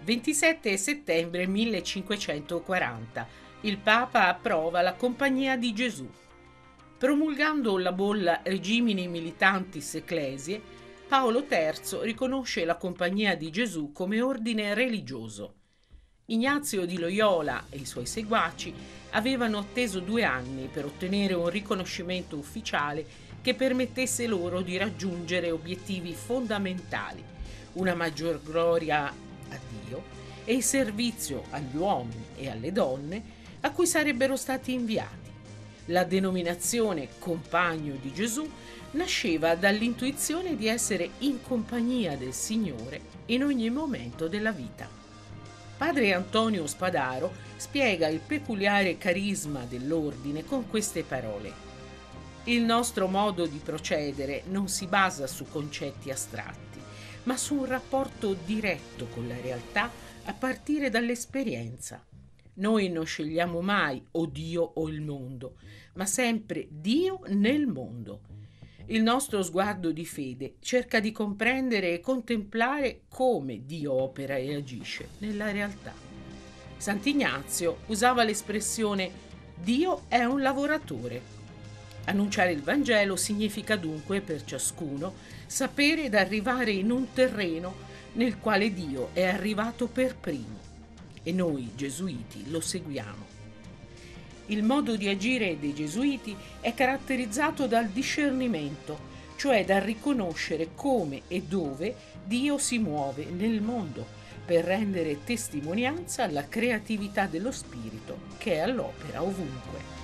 27 settembre 1540. Il Papa approva la Compagnia di Gesù. Promulgando la bolla Regimini Militantis Ecclesiae, Paolo III riconosce la Compagnia di Gesù come ordine religioso. Ignazio di Loyola e i suoi seguaci avevano atteso 2 anni per ottenere un riconoscimento ufficiale che permettesse loro di raggiungere obiettivi fondamentali: una maggior gloria a Dio e il servizio agli uomini e alle donne a cui sarebbero stati inviati. La denominazione Compagno di Gesù nasceva dall'intuizione di essere in compagnia del Signore in ogni momento della vita. Padre Antonio Spadaro spiega il peculiare carisma dell'ordine con queste parole: il nostro modo di procedere non si basa su concetti astratti, ma su un rapporto diretto con la realtà a partire dall'esperienza. Noi non scegliamo mai o Dio o il mondo, ma sempre Dio nel mondo. Il nostro sguardo di fede cerca di comprendere e contemplare come Dio opera e agisce nella realtà. Sant'Ignazio usava l'espressione Dio è un lavoratore. Annunciare il Vangelo significa dunque per ciascuno sapere ed arrivare in un terreno nel quale Dio è arrivato per primo e noi gesuiti lo seguiamo. Il modo di agire dei gesuiti è caratterizzato dal discernimento, cioè dal riconoscere come e dove Dio si muove nel mondo per rendere testimonianza alla creatività dello Spirito che è all'opera ovunque.